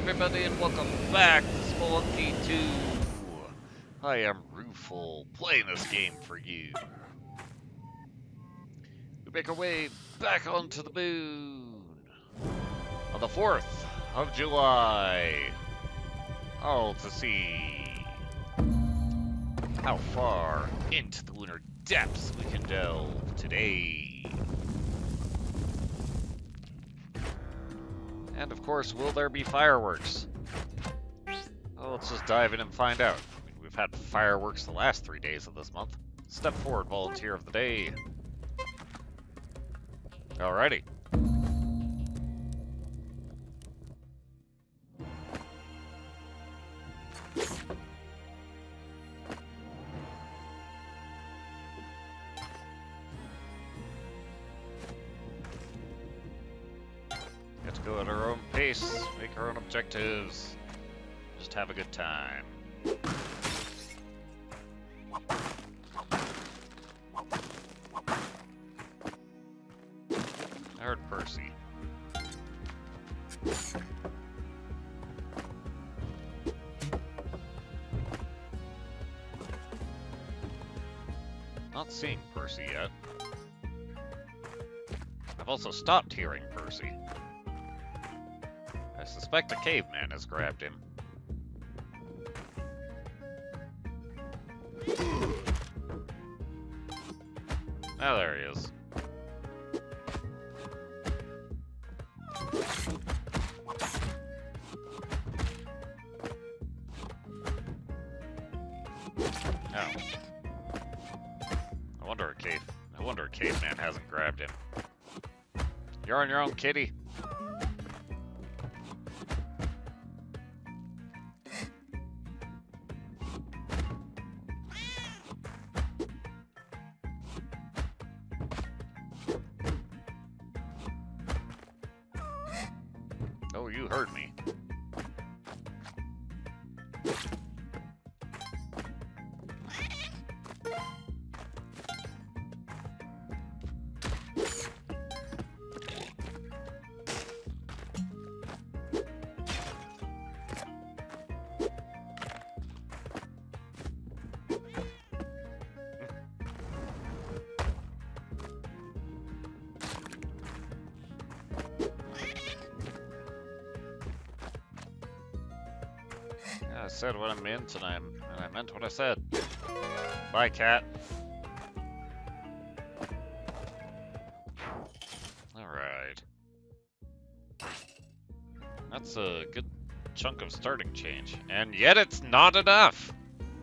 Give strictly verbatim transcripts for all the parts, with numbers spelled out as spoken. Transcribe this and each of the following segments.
everybody, and welcome back to Spelunky two. I am Rueful, playing this game for you. We make our way back onto the moon on the fourth of July. All to see how far into the lunar depths we can delve today. And of course, will there be fireworks? Well, let's just dive in and find out. I mean, we've had fireworks the last three days of this month. Step forward, volunteer of the day. Alrighty. Get to go at our own pace, make our own objectives, just have a good time. I heard Percy. Not seeing Percy yet. I've also stopped hearing Percy. I suspect a caveman has grabbed him. Ah, there he is. Oh. I wonder a cave. I wonder a caveman hasn't grabbed him. You're on your own, kitty. Oh, you heard me. I said what I meant, and I and I meant what I said. Bye, cat. All right. That's a good chunk of starting change, and yet it's not enough.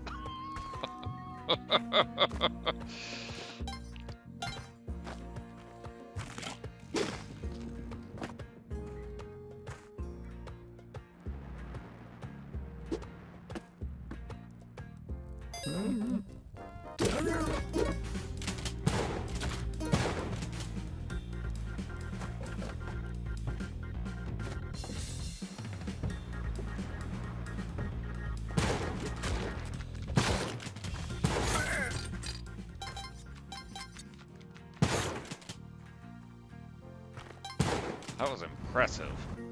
That was impressive.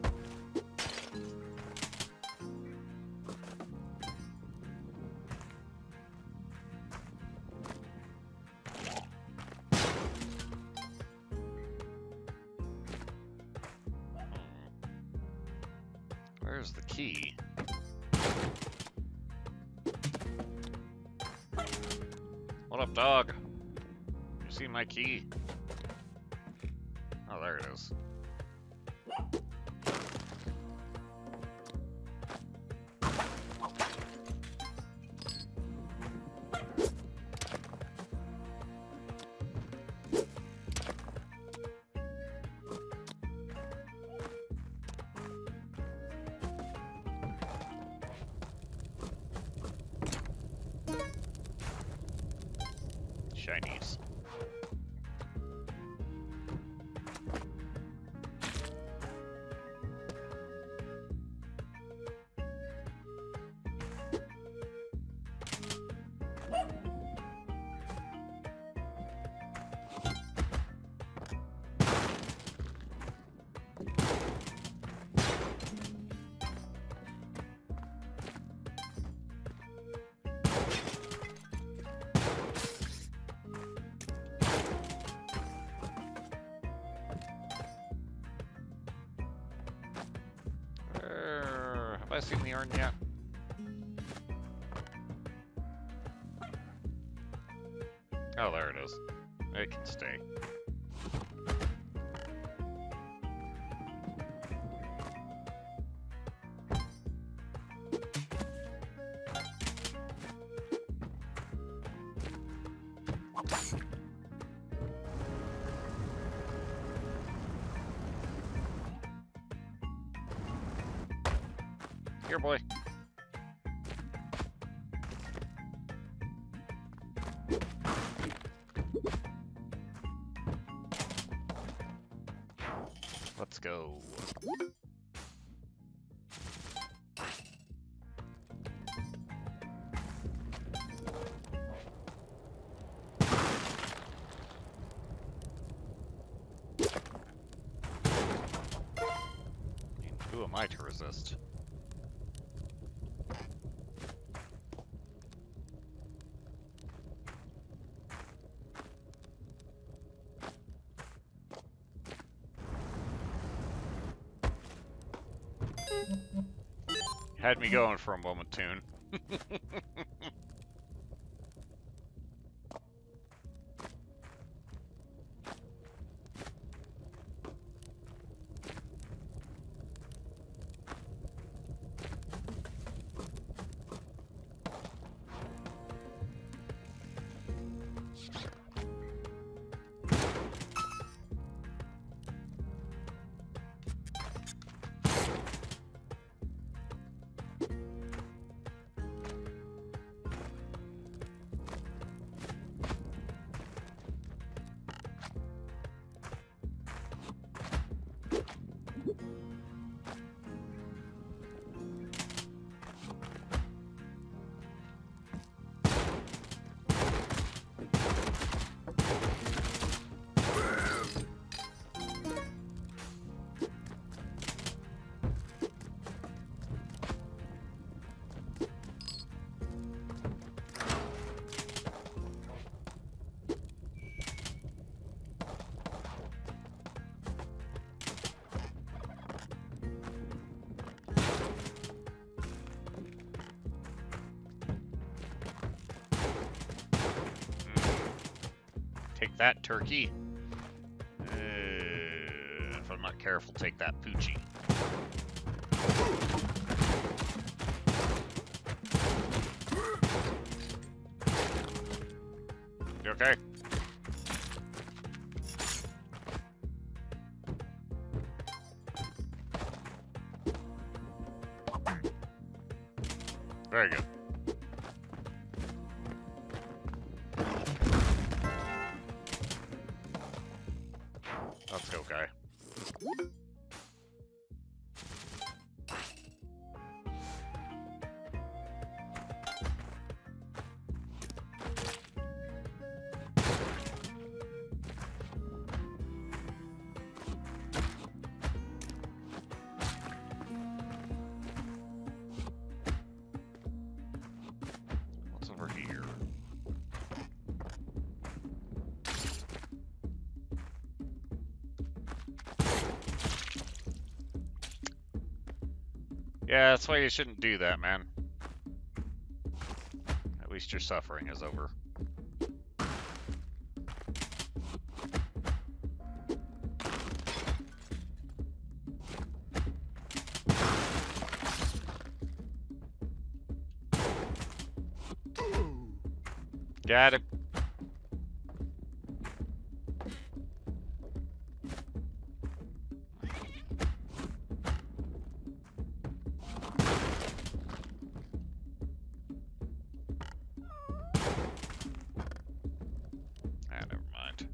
Where's the key? What up, dog? You see my key? Oh, there it is. Shinies. I seen the urn yet? Oh, there it is. It can stay. Here, boy. Let's go. Who am I to resist? Had me going for a moment, Toon. Take that, turkey. Uh, if I'm not careful, take that, Poochie. You okay? Very good. Let's go, guy. What's over here? Yeah, that's why you shouldn't do that, man. At least your suffering is over. Got him. Ah, never mind.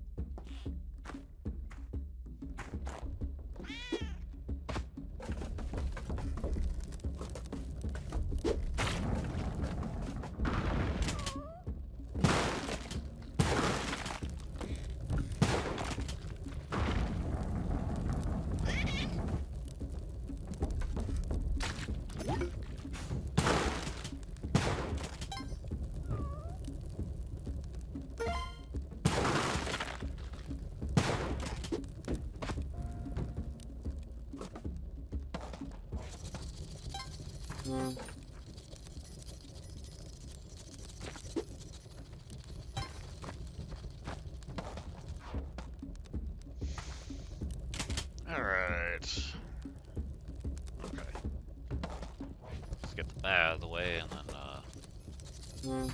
Alright. Okay. Let's get that out of the way and then, uh...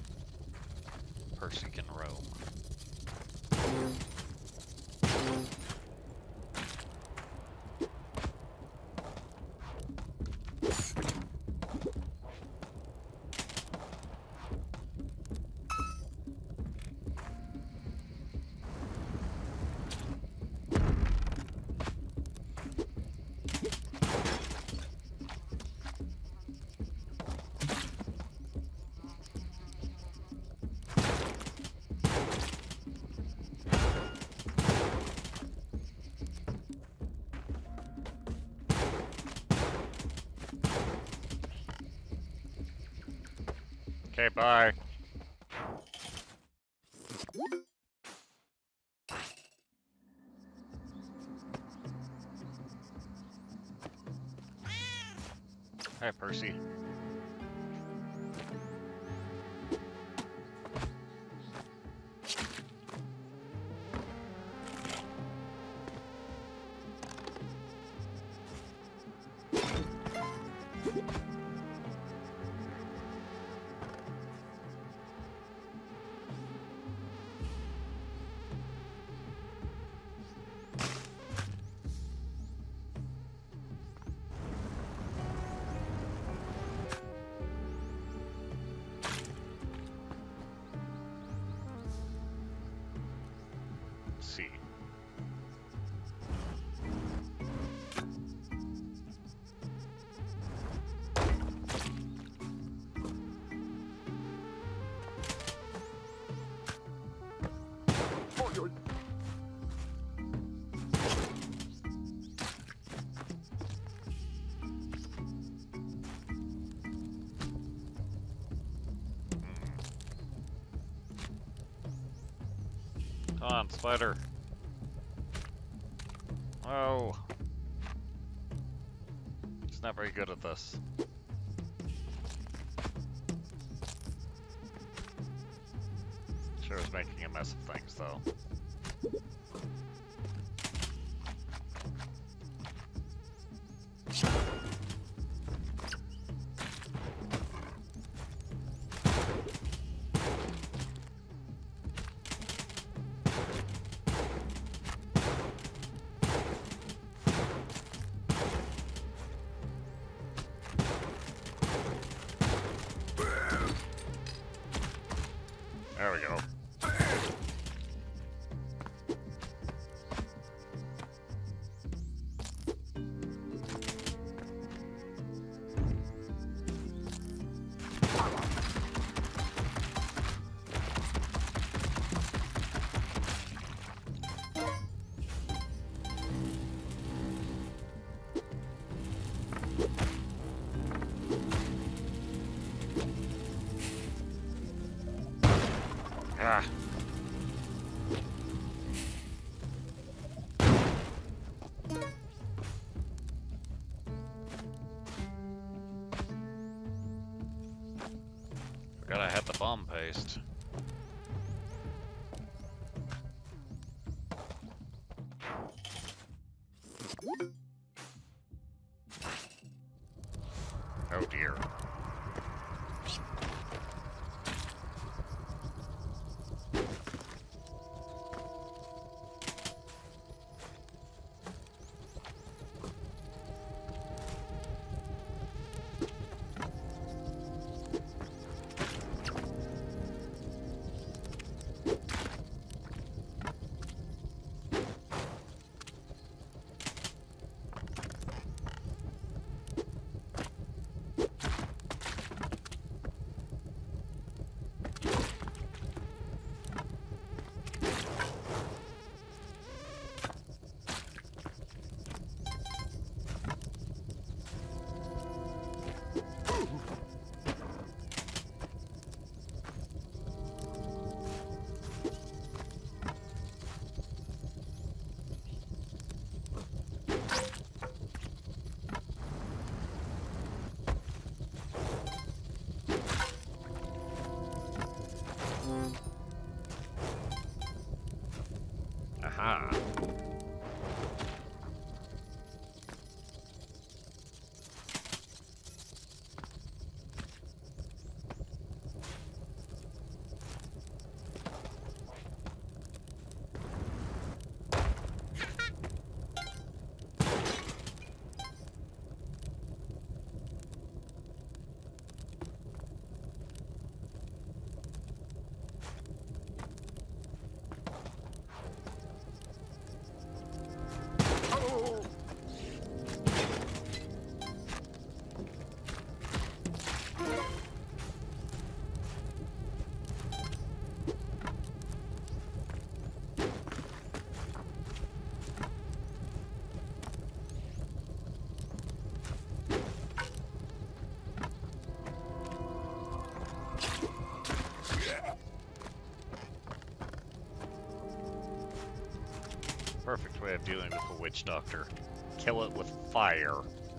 Percy can roam. Okay, bye. Hi, Percy. See. Come on, spider. Oh. He's not very good at this. Sure is making a mess of things, though. There we go. Ah. Forgot I had the bomb paste. Oh dear. best way of dealing with the witch doctor. Kill it with fire.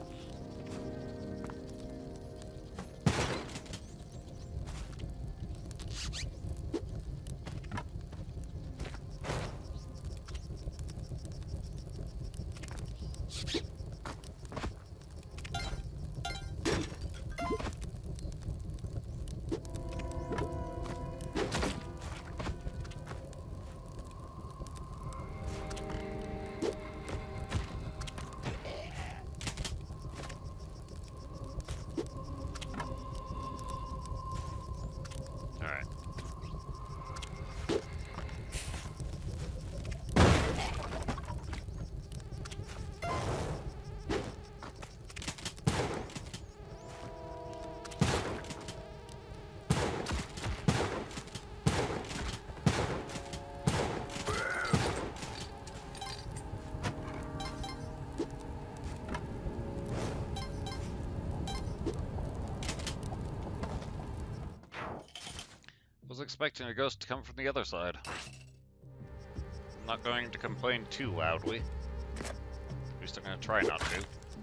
Was expecting a ghost to come from the other side. I'm not going to complain too loudly. At least I'm going to try not to.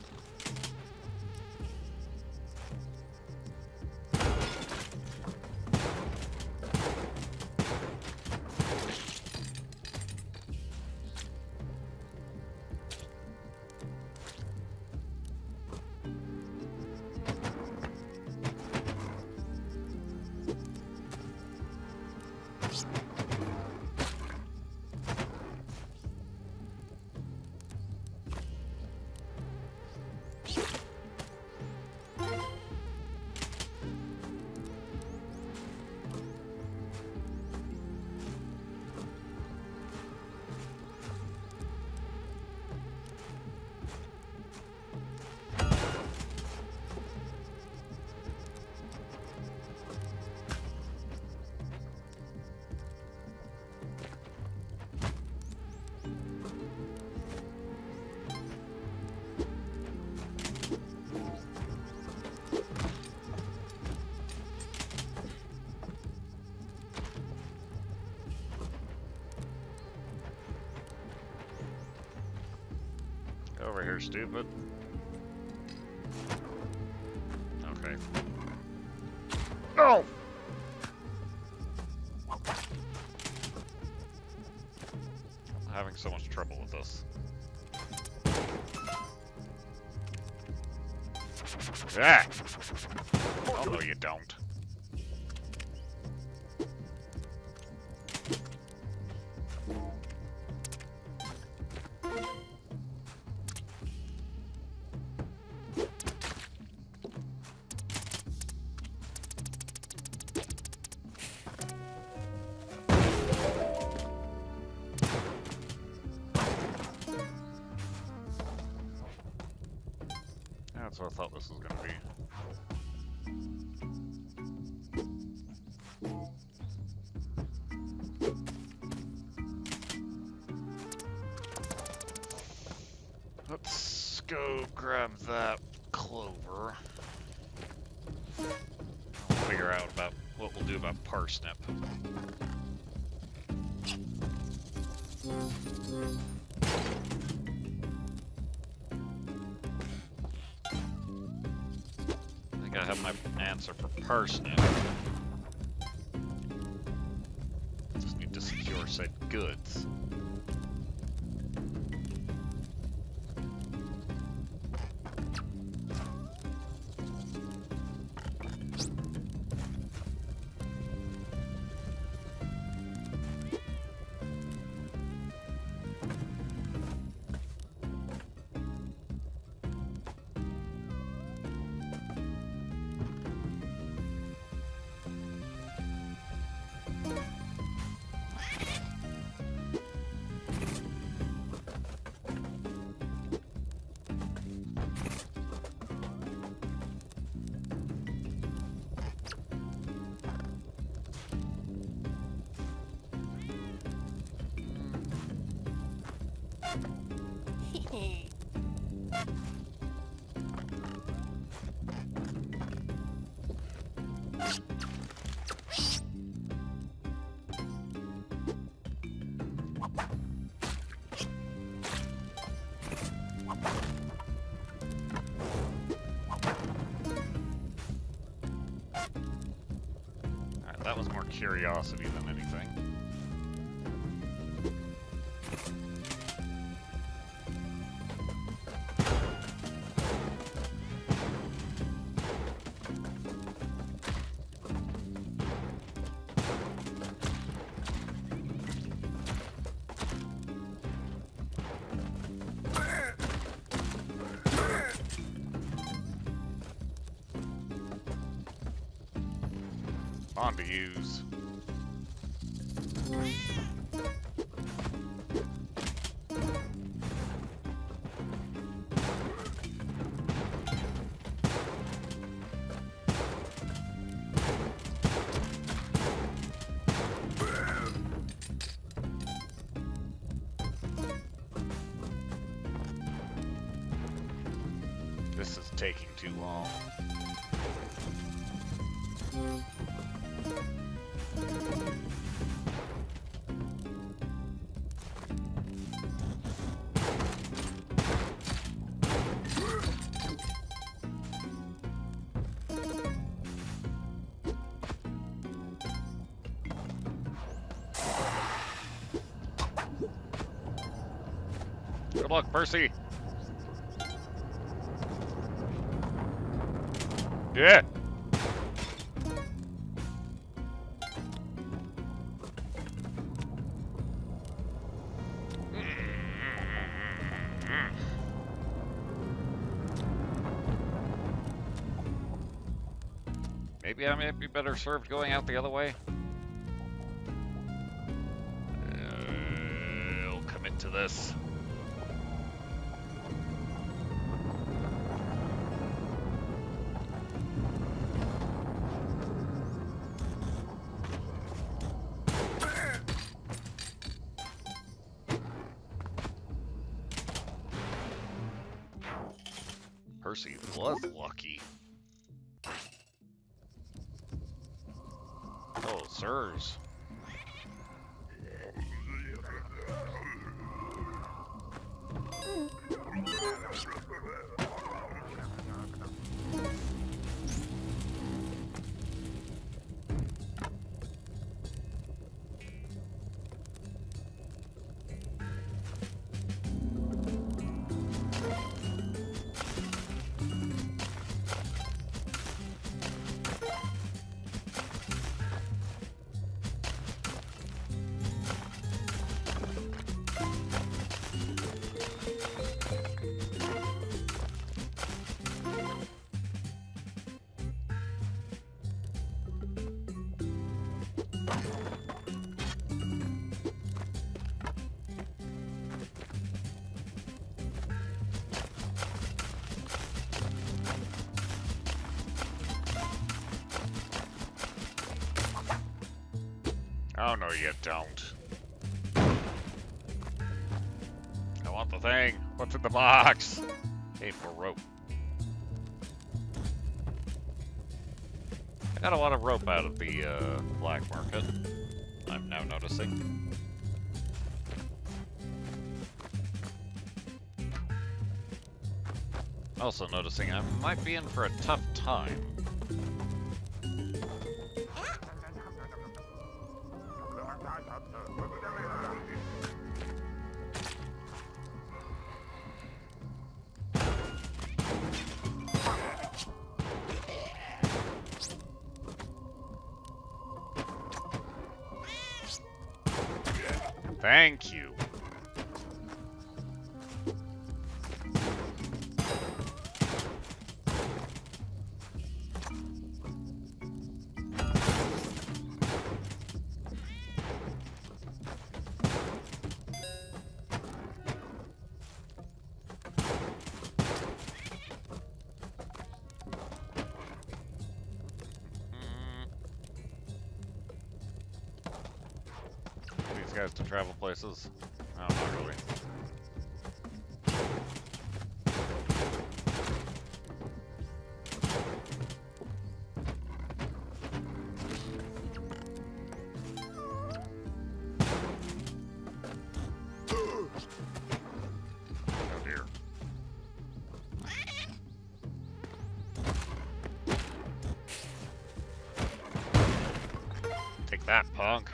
Over here, stupid. Okay. No! I'm having so much trouble with this. Ah! Oh, no, you don't. That's what I thought this was gonna be. Let's go grab that clover. I'll figure out about what we'll do about parsnip. I have my answer for parsnip. Just need to secure said goods. curiosity than anything. On to use. This is taking too long. Good luck, Percy. Yeah. Maybe I might be better served going out the other way. Uh, I'll commit to this. Percy was lucky. Oh, sirs. Oh, no, you don't. I want the thing. What's in the box? Hey, more rope. I got a lot of rope out of the uh, black market, I'm now noticing. Also noticing I might be in for a tough time. Thank you. Guys to travel places? No, not really. Oh dear. Take that, punk.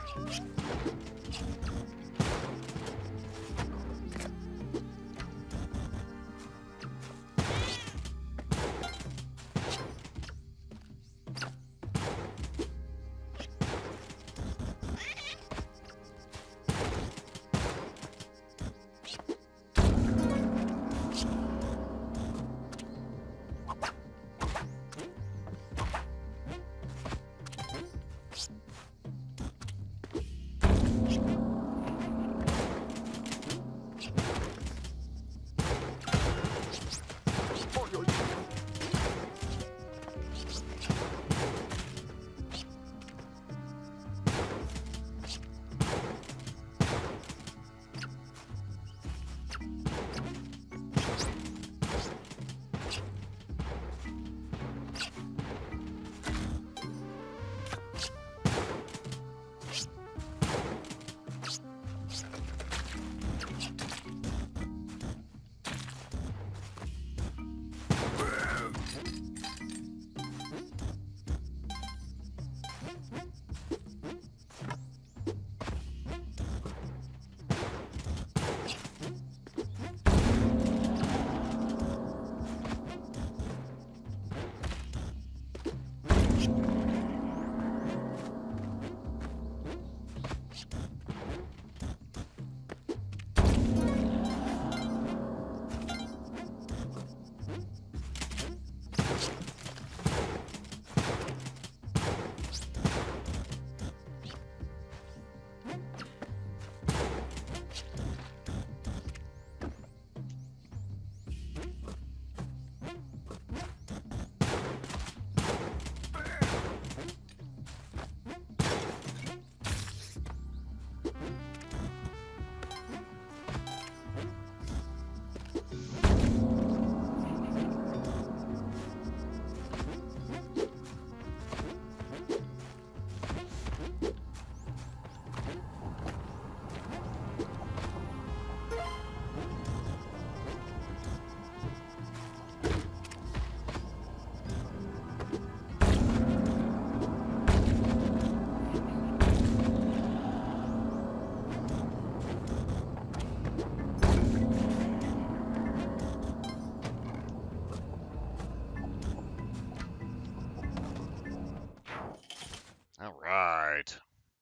All right.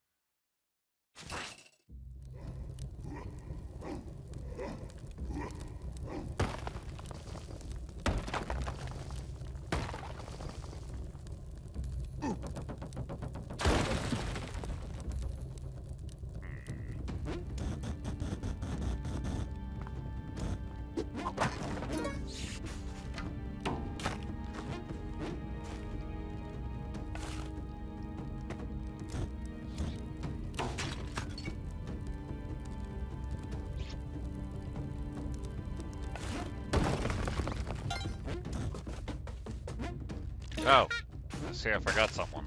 Oh, I see, I forgot someone.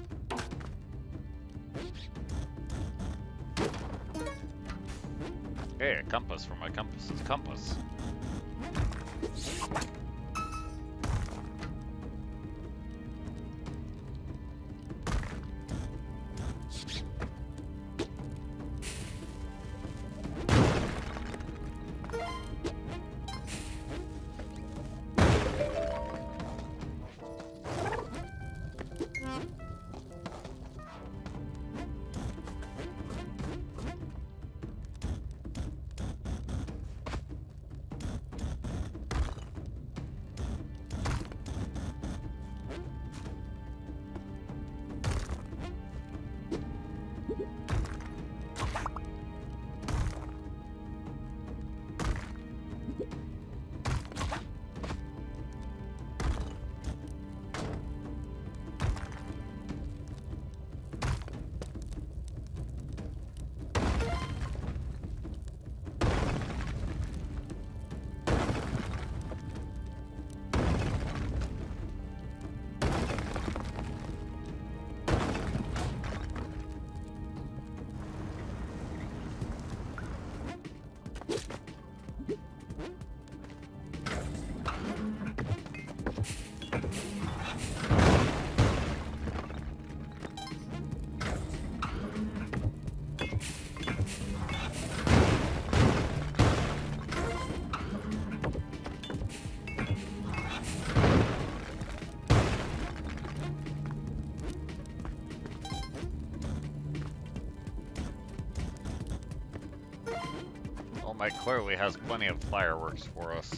Hey, a compass for my compass. Compass. Mike clearly has plenty of fireworks for us.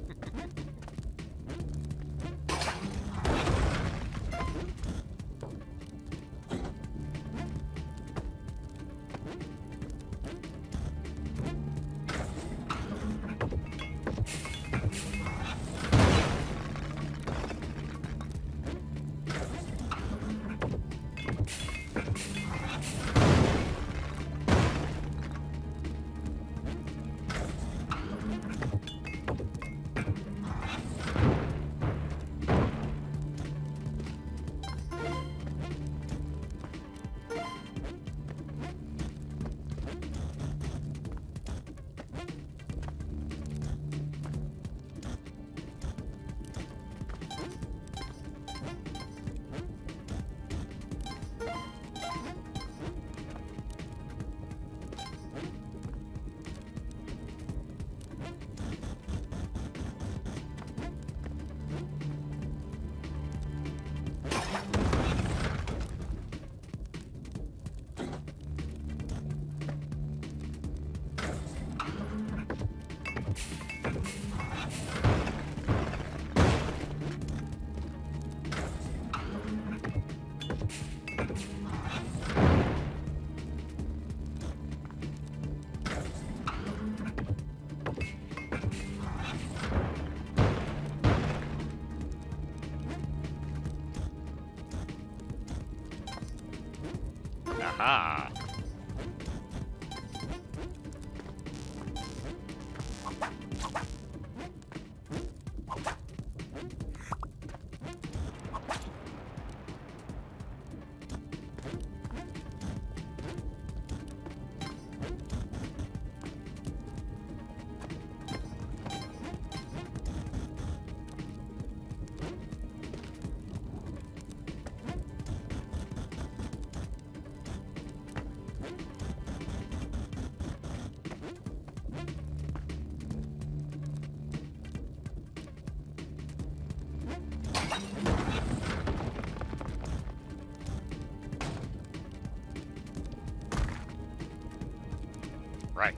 Aha! Right.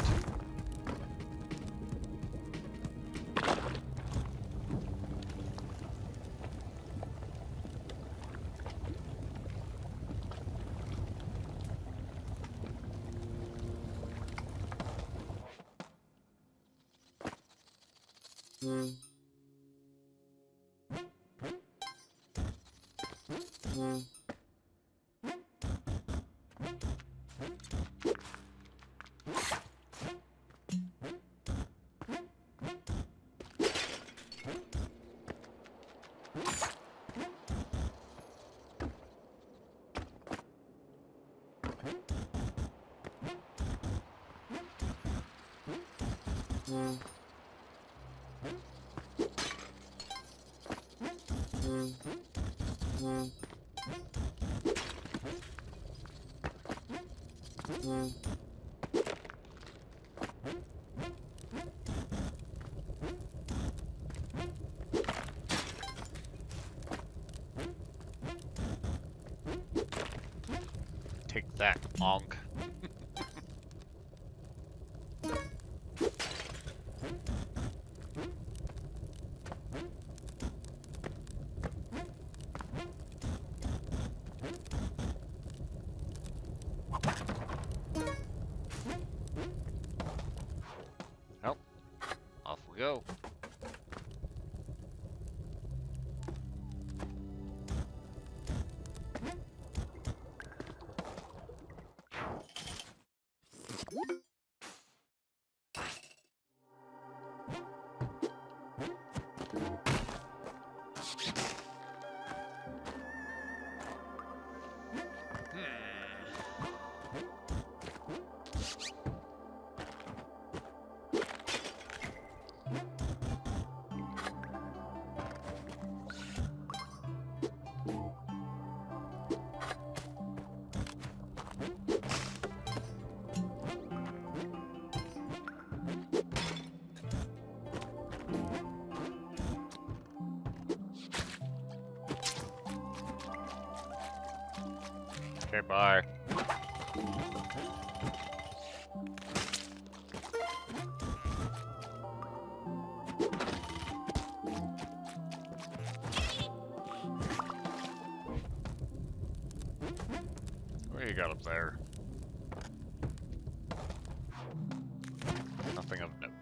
Take that, Onk. Well, off we go. Okay, bye. What you got up there? Nothing of note.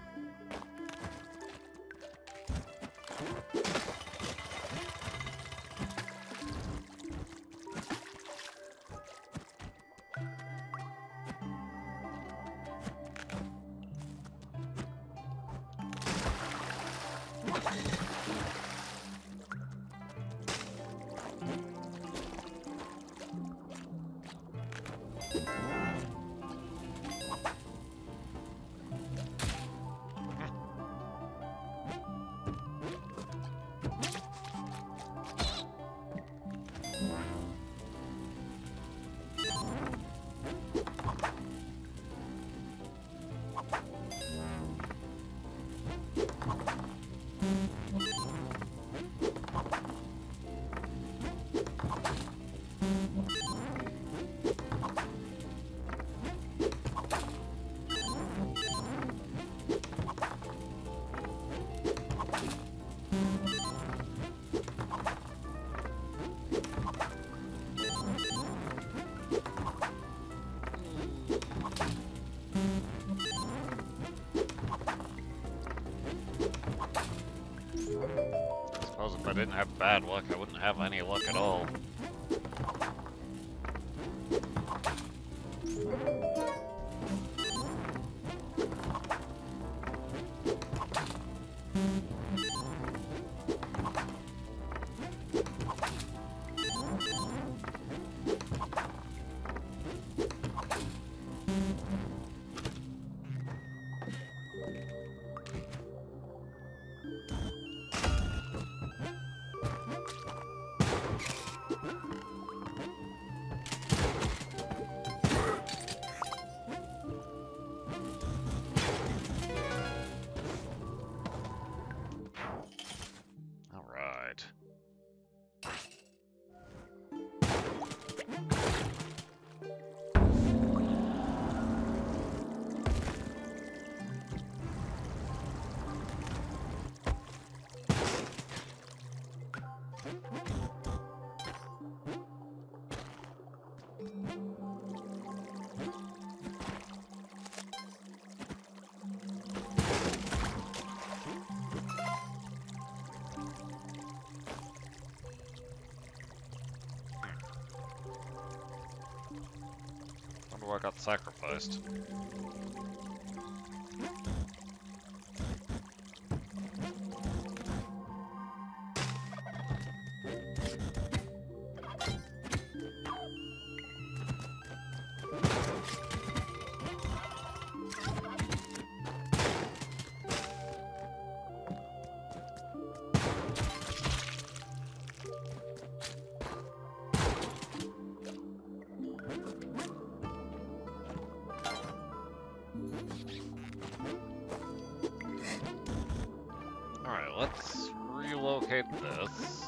If I didn't have bad luck, I wouldn't have any luck at all. I got sacrificed. Alright, let's relocate this.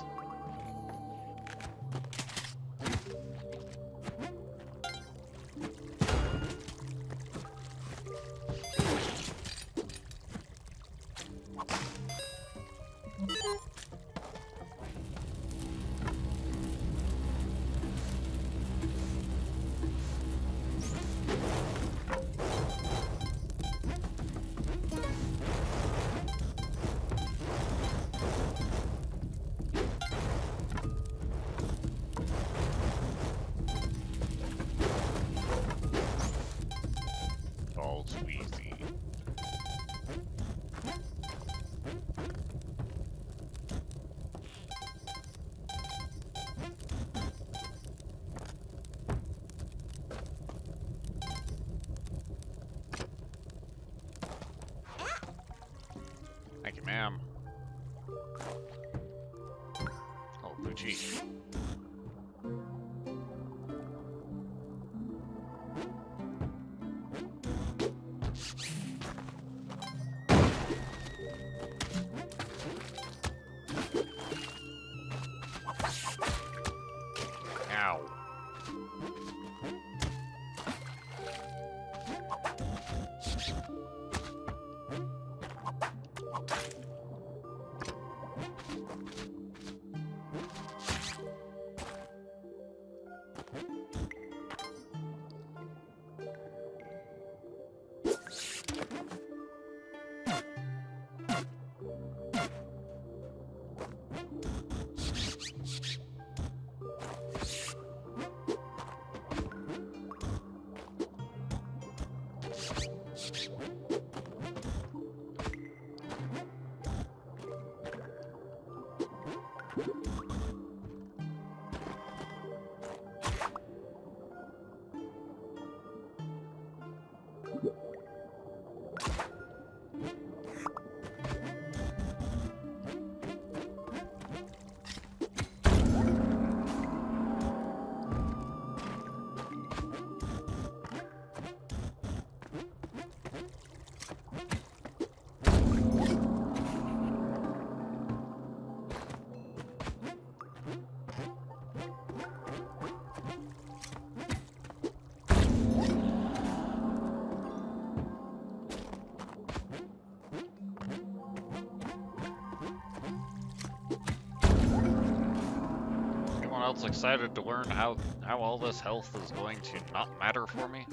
All too easy. Thank you, ma'am. Oh, Poochie. Ow. Else excited to learn how how all this health is going to not matter for me?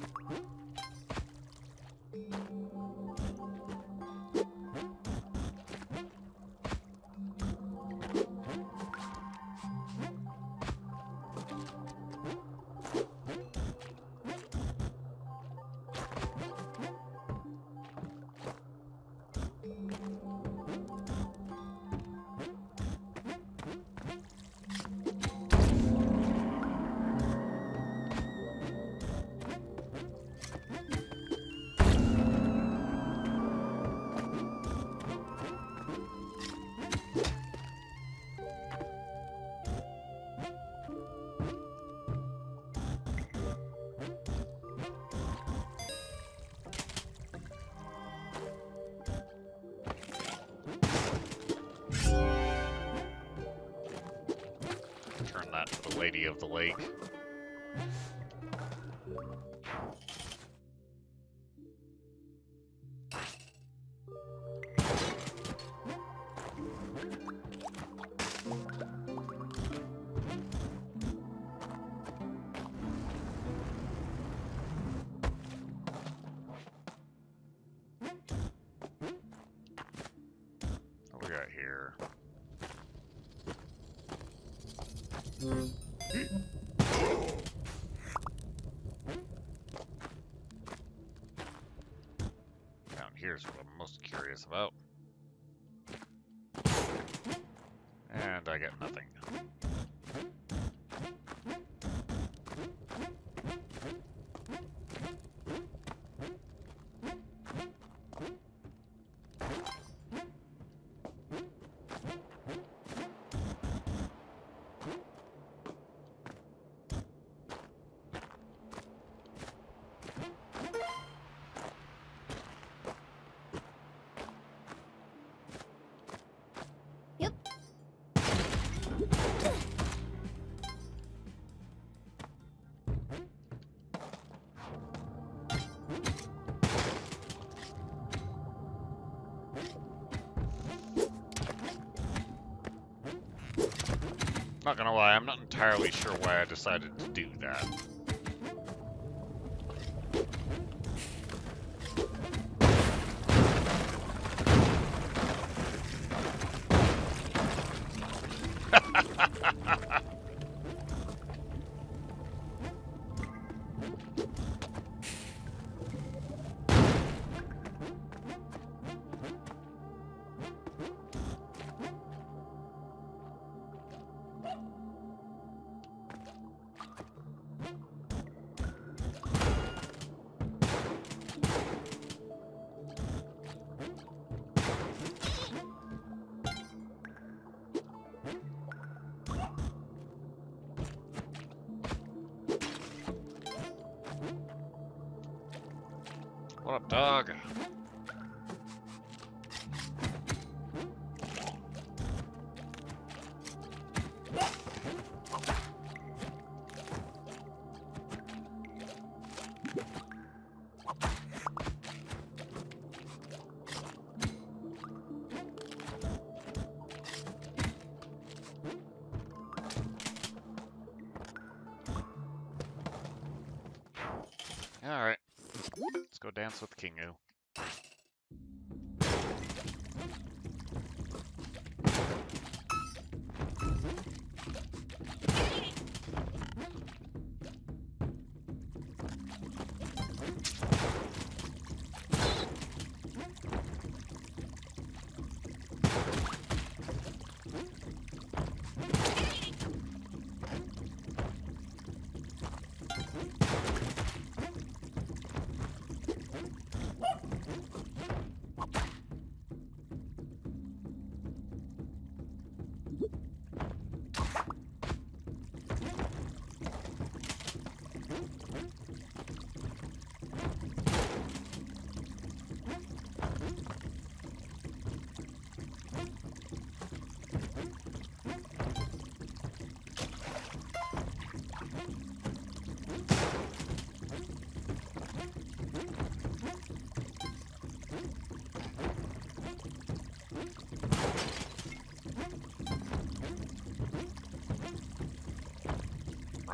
Lady of the Lake. What we got here? Down here's what I'm most curious about. And I get nothing. Not gonna lie, I'm not entirely sure why I decided to do that. What up, dog? Alright. Let's go dance with Kingu.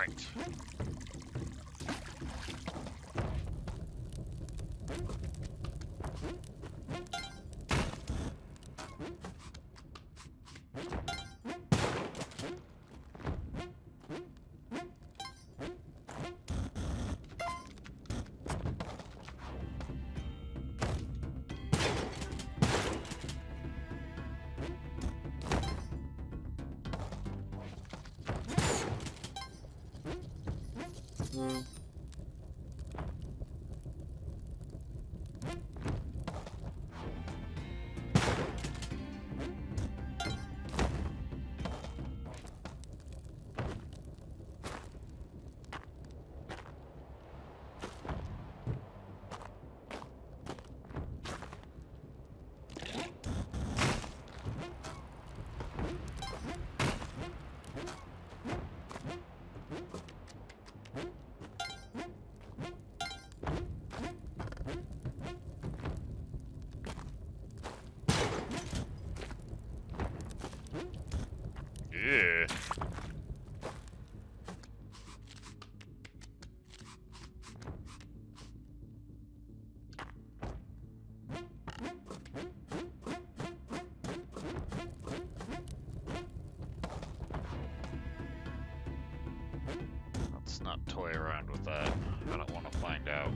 Right. Yeah. Let's not toy around with that. I don't want to find out.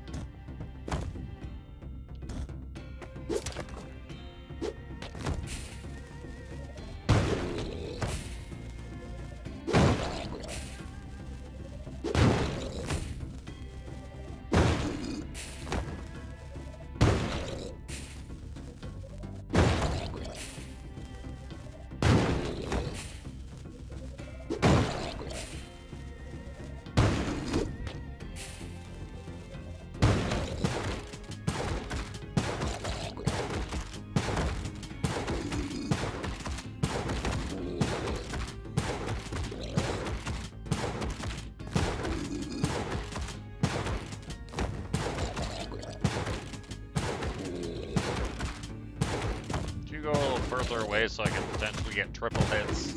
Go a little further away so I can potentially get triple hits.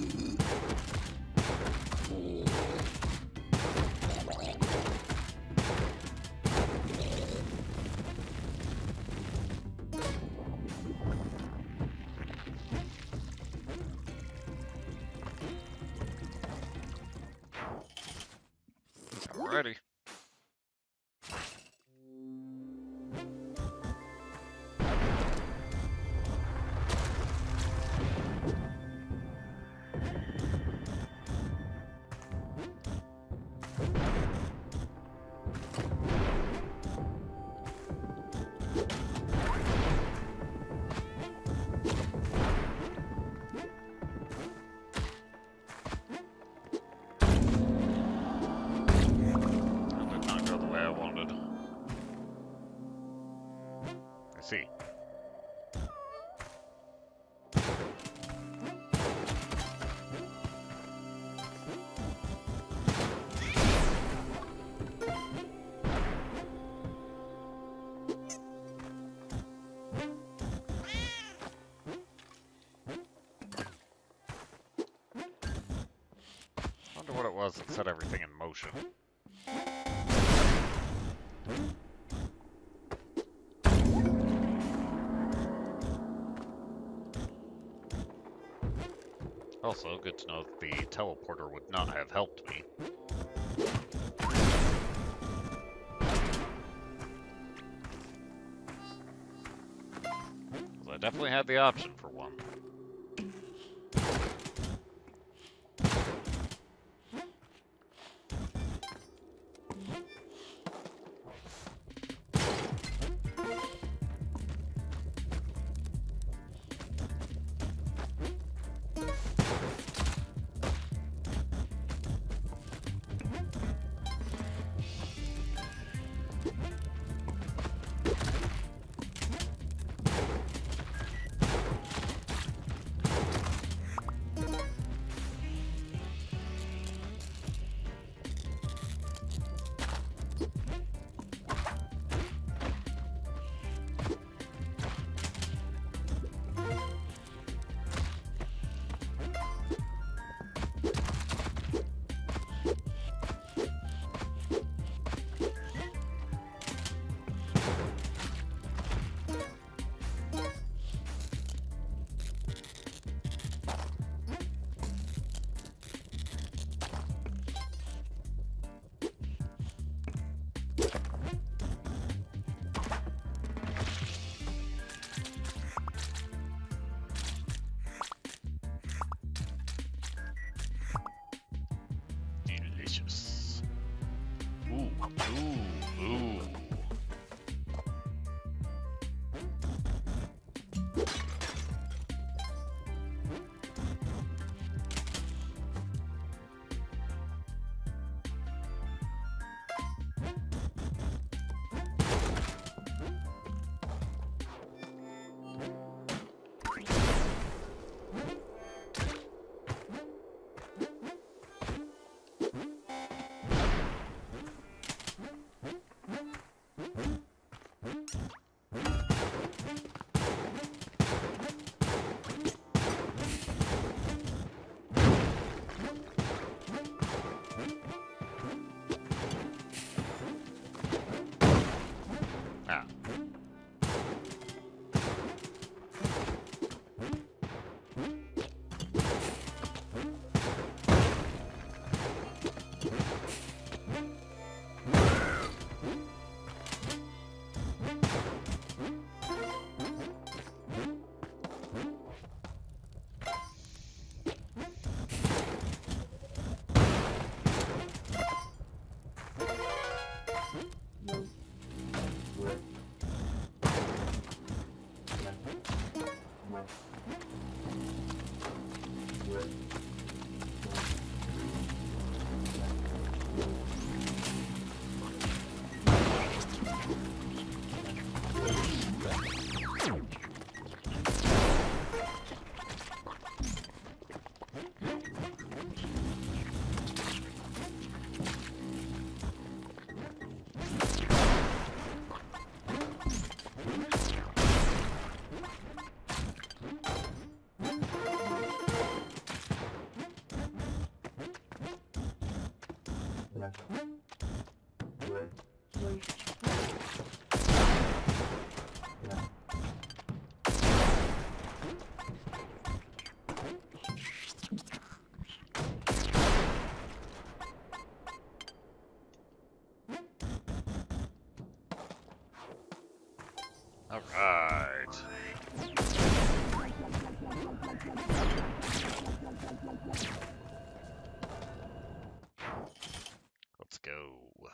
Alrighty. See. Wonder what it was that set everything in motion. Also, good to know that the teleporter would not have helped me. Because I definitely had the option for one. delicious. Ooh, ooh, ooh. All right. Let's go.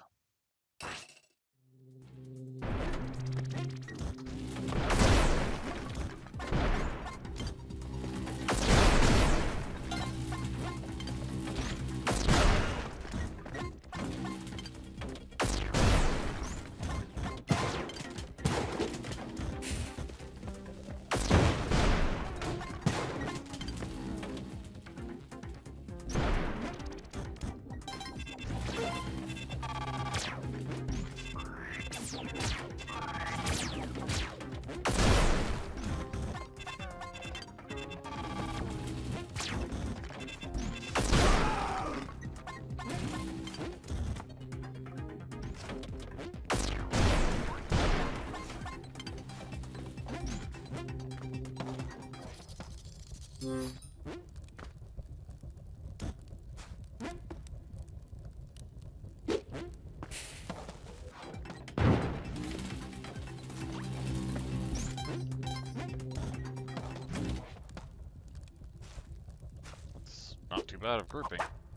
Not too bad of grouping.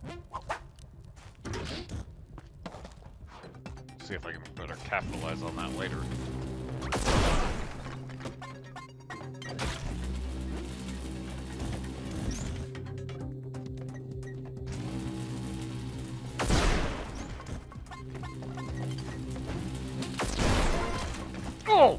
See if I can better capitalize on that later. Oh!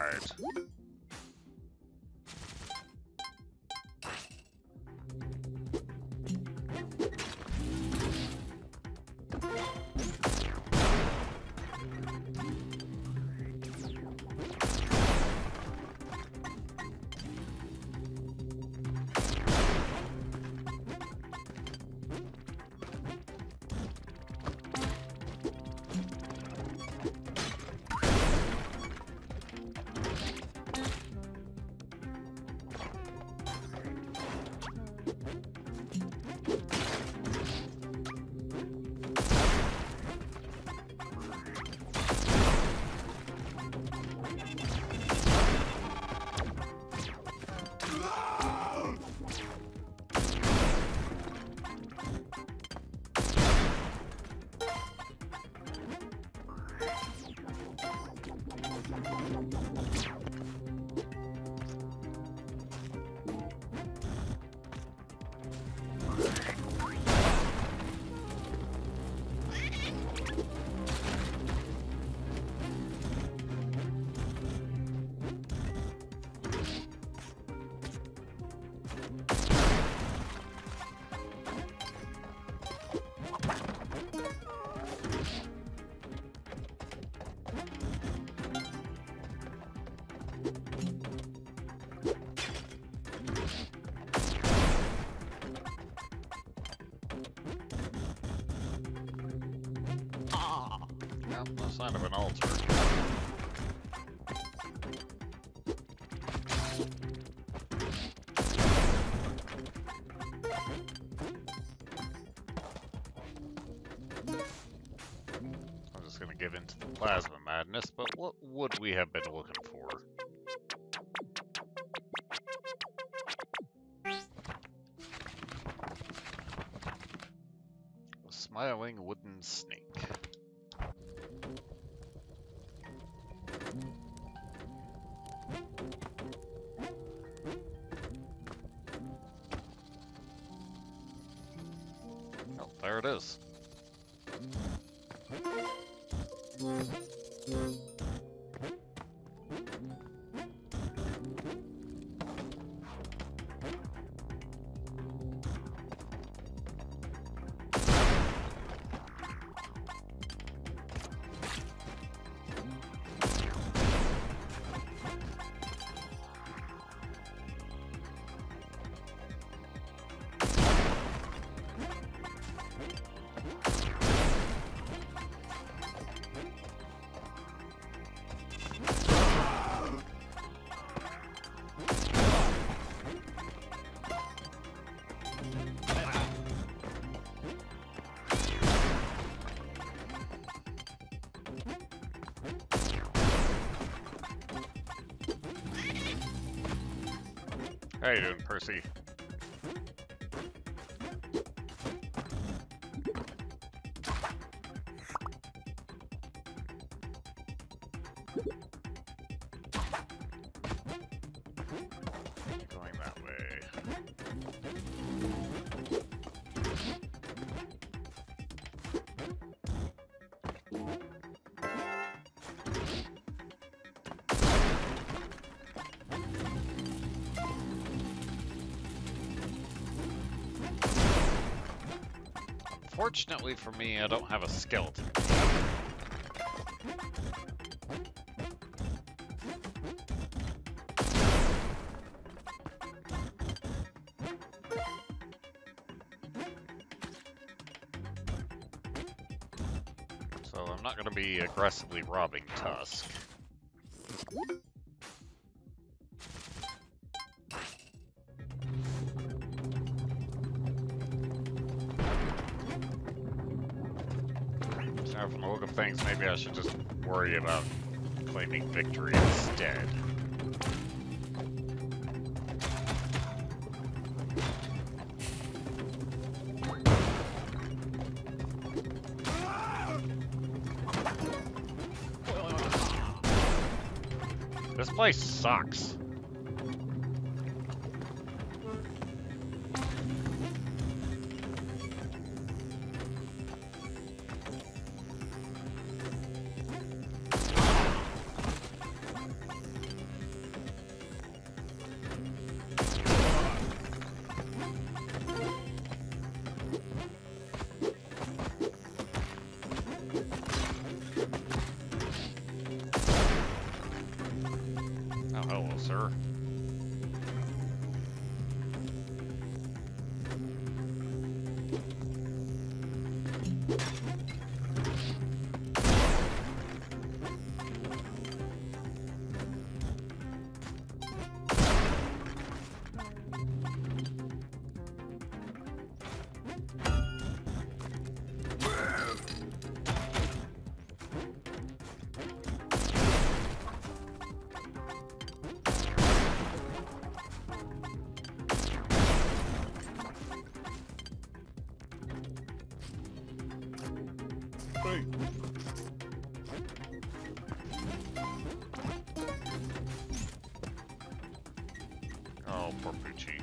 Alright. No sign of an altar. I'm just gonna give into the plasma madness, but what would we have been looking for? A smiling wooden snake. Oh, there it is. How you doing, Percy? Going that way. Fortunately for me, I don't have a skeleton. So I'm not going to be aggressively robbing Tusk. So from the look of things, maybe I should just worry about claiming victory instead. This place sucks. No, sir. Oh, poor Poochie.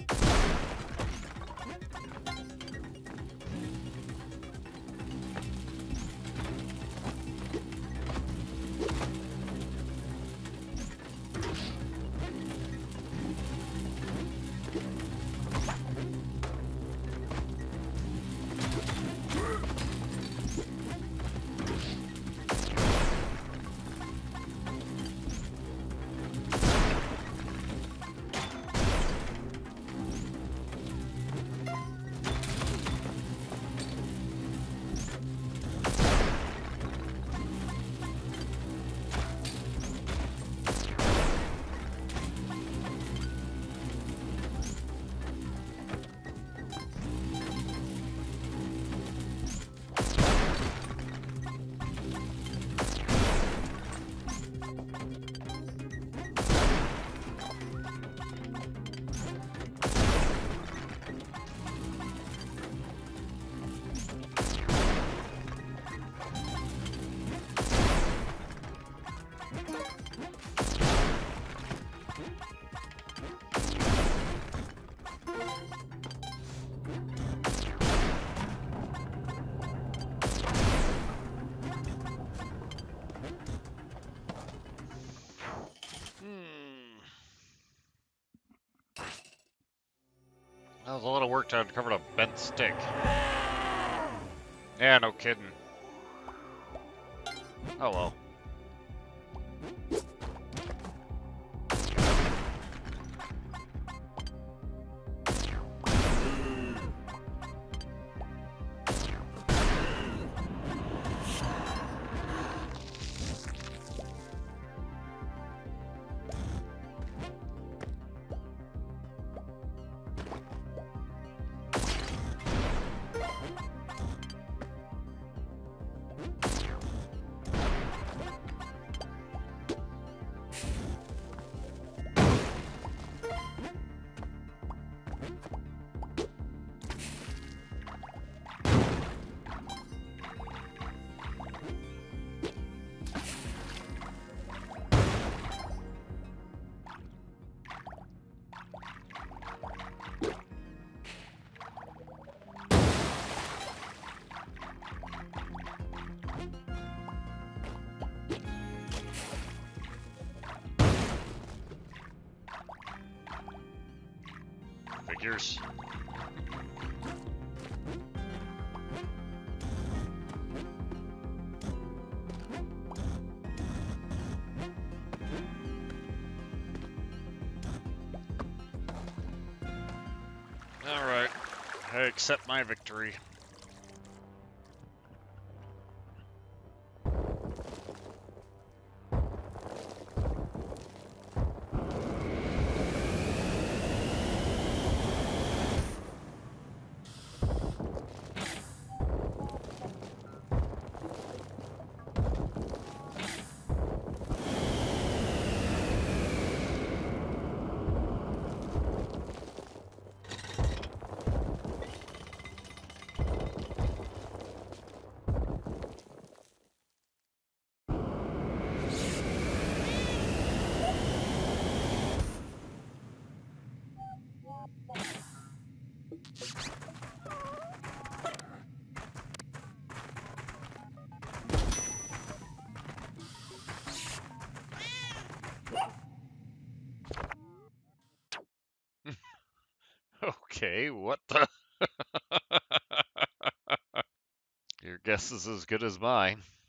That was a lot of work to uncover a bent stick. Yeah, no kidding. Oh well. Figures. Alright, I accept my victory. Okay, what the? Your guess is as good as mine.